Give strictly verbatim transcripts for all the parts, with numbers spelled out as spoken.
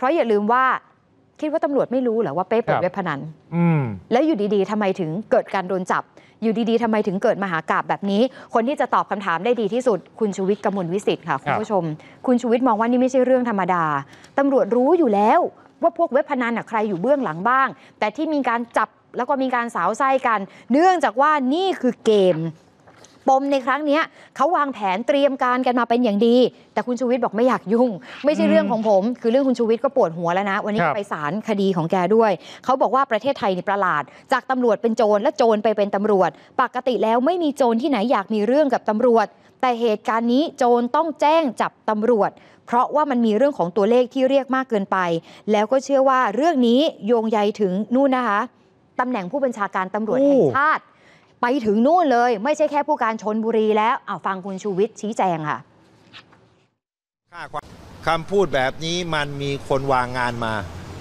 ราะอย่าลืมว่าคิดว่าตำรวจไม่รู้เหรอว่าเป้เปิดเว็บพนันแล้วอยู่ดีๆทำไมถึงเกิดการโดนจับอยู่ดีๆทำไมถึงเกิดมหากาพย์แบบนี้คนที่จะตอบคำถามได้ดีที่สุดคุณชูวิทย์กมลวิสิทธิ์ค่ะคุณผู้ชมคุณชูวิทย์มองว่านี่ไม่ใช่เรื่องธรรมดาตำรวจรู้อยู่แล้วว่าพวกเว็บพนันใครอยู่เบื้องหลังบ้างแต่ที่มีการจับแล้วก็มีการสาวไส้กันเนื่องจากว่านี่คือเกมปมในครั้งนี้เขาวางแผนเตรียมการกันมาเป็นอย่างดีแต่คุณชูวิทย์บอกไม่อยากยุ่งไม่ใช่เรื่องของผมคือเรื่องคุณชูวิทย์ก็ปวดหัวแล้วนะวันนี้ไปศาลคดีของแกด้วยเขาบอกว่าประเทศไทยนี่ประหลาดจากตำรวจเป็นโจรและโจรไปเป็นตำรวจปกติแล้วไม่มีโจรที่ไหนอยากมีเรื่องกับตำรวจแต่เหตุการณ์นี้โจรต้องแจ้งจับตำรวจเพราะว่ามันมีเรื่องของตัวเลขที่เรียกมากเกินไปแล้วก็เชื่อว่าเรื่องนี้โยงใยถึงนู่นนะคะตำแหน่งผู้บัญชาการตำรวจแห่งชาติไปถึงนู่นเลยไม่ใช่แค่ผู้การชลบุรีแล้วเอาฟังคุณชูวิทย์ชี้แจงค่ะคำพูดแบบนี้มันมีคนวางงานมา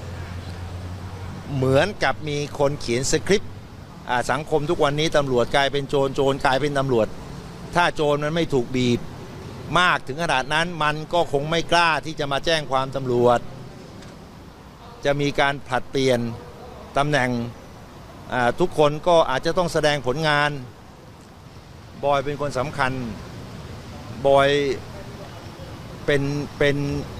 เหมือนกับมีคนเขียนสคริปต์สังคมทุกวันนี้ตำรวจกลายเป็นโจรโจรกลายเป็นตำรวจถ้าโจรมันไม่ถูกบีบมากถึงขนาดนั้นมันก็คงไม่กล้าที่จะมาแจ้งความตำรวจจะมีการผลัดเปลี่ยนตำแหน่งทุกคนก็อาจจะต้องแสดงผลงานบอยเป็นคนสำคัญบอยเป็นเป็น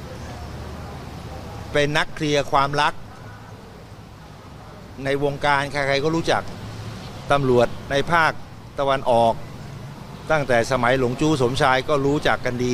เป็นนักเคลียร์ความรักในวงการใครๆก็รู้จักตำรวจในภาคตะวันออกตั้งแต่สมัยหลวงจู้สมชายก็รู้จักกันดี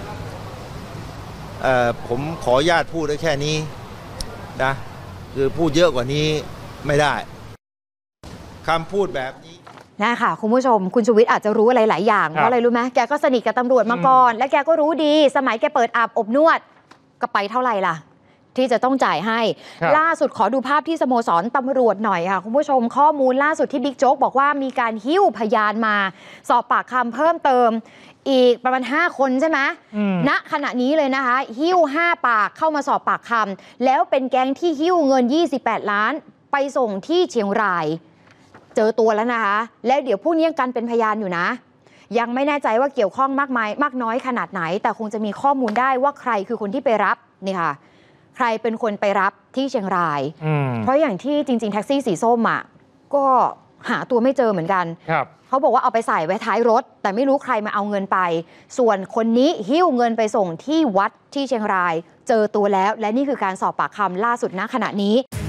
เอ่อผมขออนุญาตพูดได้แค่นี้นะคือพูดเยอะกว่านี้ไม่ได้คำพูดแบบนี้นะค่ะคุณผู้ชมคุณชูวิทย์อาจจะรู้อะไรหลายอย่างเพราะอะไรรู้ไหมแกก็สนิทกับตำรวจมาก่อนและแกก็รู้ดีสมัยแกเปิดอาบอบนวดก็ไปเท่าไหร่ล่ะที่จะต้องจ่ายให้ล่าสุดขอดูภาพที่สโมสรตำรวจหน่อยค่ะคุณผู้ชมข้อมูลล่าสุดที่บิ๊กโจ๊กบอกว่ามีการหิ้วพยานมาสอบปากคำเพิ่มเติมอีกประมาณห้าคนใช่ไหมณขณะนี้เลยนะคะหิ้วห้าปากเข้ามาสอบปากคำแล้วเป็นแก๊งที่หิ้วเงินยี่สิบแปดล้านไปส่งที่เชียงรายเจอตัวแล้วนะคะแล้วเดี๋ยวพวกนี้ยังกันเป็นพยานอยู่นะยังไม่แน่ใจว่าเกี่ยวข้องมากมายมากน้อยขนาดไหนแต่คงจะมีข้อมูลได้ว่าใครคือคนที่ไปรับนี่ค่ะใครเป็นคนไปรับที่เชียงรายเพราะอย่างที่จริงๆแท็กซี่สีส้มอ่ะก็หาตัวไม่เจอเหมือนกันเขาบอกว่าเอาไปใส่ไว้ท้ายรถแต่ไม่รู้ใครมาเอาเงินไปส่วนคนนี้หิ้วเงินไปส่งที่วัดที่เชียงรายเจอตัวแล้วและนี่คือการสอบปากคำล่าสุดณขณะนี้